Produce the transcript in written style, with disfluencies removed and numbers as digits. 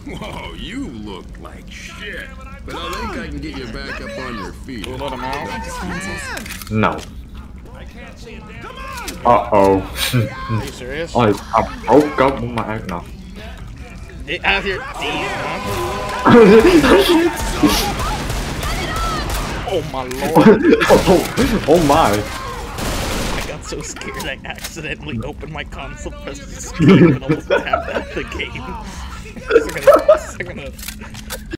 Whoa, you look like shit. But I think I can get you back up on your feet. We'll let him out. No. Uh-oh. Are you serious? I broke up with my no. Get out of here. Oh my lord. Oh my. I got so scared I accidentally opened my console, pressed the screen, and almost tapped out the game. Second.